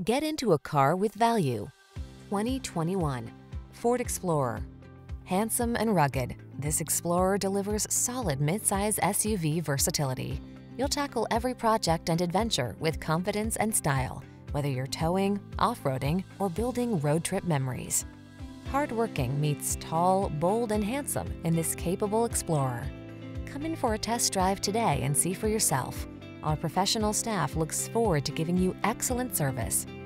Get into a car with value. 2021 Ford Explorer. Handsome and rugged, this Explorer delivers solid midsize SUV versatility. You'll tackle every project and adventure with confidence and style, whether you're towing, off-roading, or building road trip memories. Hardworking meets tall, bold, and handsome in this capable Explorer. Come in for a test drive today and see for yourself. Our professional staff looks forward to giving you excellent service.